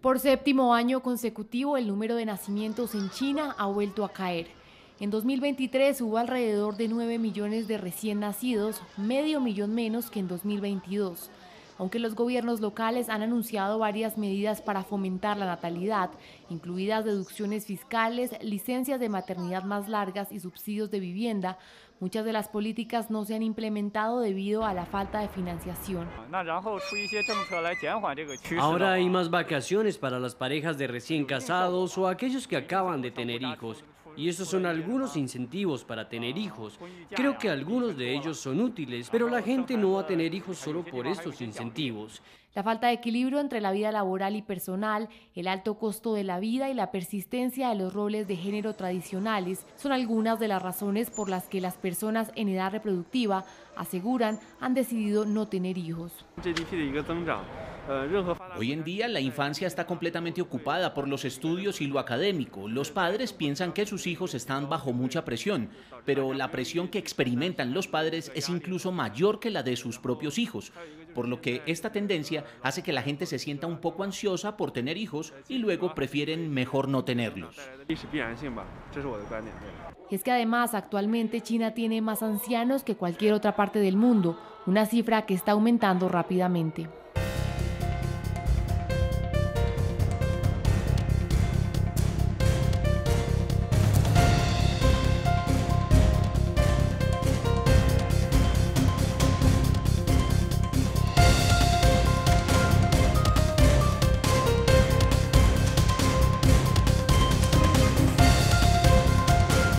Por séptimo año consecutivo, el número de nacimientos en China ha vuelto a caer. En 2023 hubo alrededor de 9 millones de recién nacidos, medio millón menos que en 2022. Aunque los gobiernos locales han anunciado varias medidas para fomentar la natalidad, incluidas deducciones fiscales, licencias de maternidad más largas y subsidios de vivienda, muchas de las políticas no se han implementado debido a la falta de financiación. Ahora hay más vacaciones para las parejas de recién casados o aquellos que acaban de tener hijos. Y estos son algunos incentivos para tener hijos. Creo que algunos de ellos son útiles, pero la gente no va a tener hijos solo por estos incentivos. La falta de equilibrio entre la vida laboral y personal, el alto costo de la vida y la persistencia de los roles de género tradicionales son algunas de las razones por las que las personas en edad reproductiva, aseguran, han decidido no tener hijos. Hoy en día la infancia está completamente ocupada por los estudios y lo académico. Los padres piensan que sus hijos están bajo mucha presión, pero la presión que experimentan los padres es incluso mayor que la de sus propios hijos, por lo que esta tendencia hace que la gente se sienta un poco ansiosa por tener hijos y luego prefieren mejor no tenerlos. Es que además actualmente China tiene más ancianos que cualquier otra parte del mundo, una cifra que está aumentando rápidamente.